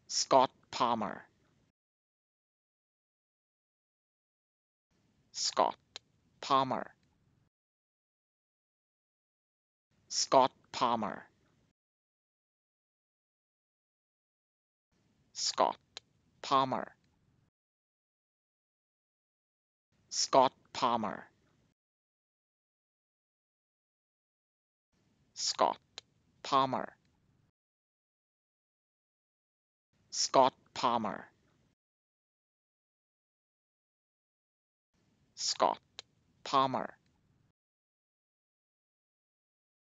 Scott Palmer. Scott Palmer. Scott Palmer. Scott Palmer. Scott Palmer. Scott Palmer. Scott Palmer. Scott Palmer.